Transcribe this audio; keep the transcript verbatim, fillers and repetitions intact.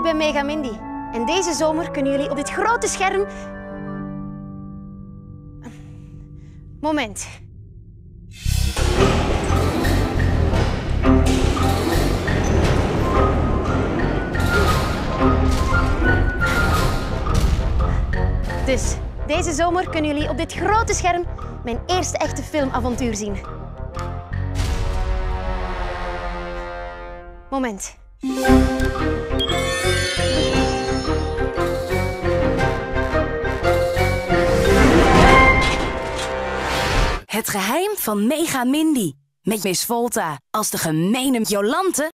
ben Mega Mindy. En deze zomer kunnen jullie op dit grote scherm... Moment. Dus, deze zomer kunnen jullie op dit grote scherm mijn eerste echte filmavontuur zien. Moment. Het geheim van Mega Mindy. Met Miss Volta als de gemene Jolante